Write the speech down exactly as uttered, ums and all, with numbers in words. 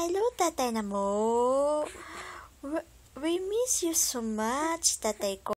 Hello, tatay na mo. We miss you so much, tatay ko.